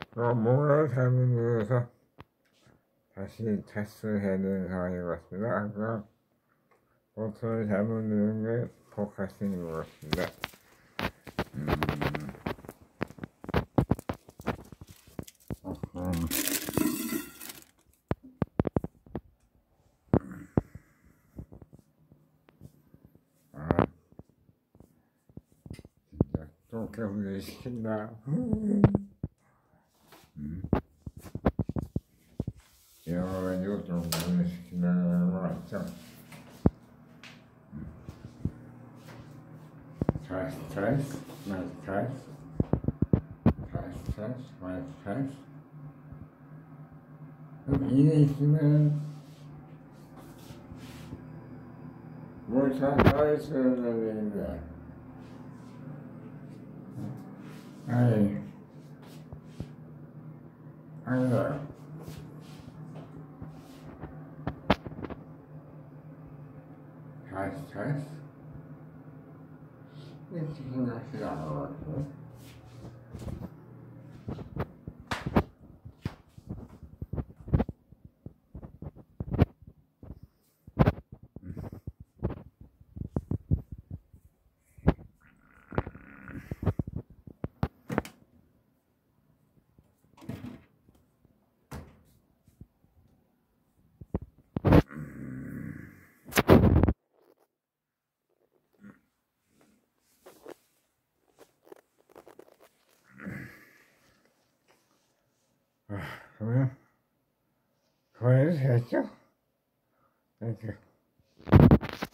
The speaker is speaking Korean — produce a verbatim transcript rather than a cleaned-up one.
어, 뭔가 잘못해서 다시 테스트를 해야 되는 상황인 것 같습니다. 아까 버튼을 잘못 누른 게 포커싱인 것 같습니다. 음. 음. 아, 진짜 또 깨우게 시킨다. 음. 이래가지고 좀 깨우게 시킨다는 거 맞죠? 스트레스, 스트레스, 마이 스트레스, 스트레스, 스트레스, 마이 스트레스. 그럼 일에 있으면 뭘 잘 써야 되는데, 아이, 아니요. 스트레스, 스트레스. 이렇게 생각이 나와가지고. 아, 그러면 거기서 했죠? 이렇게.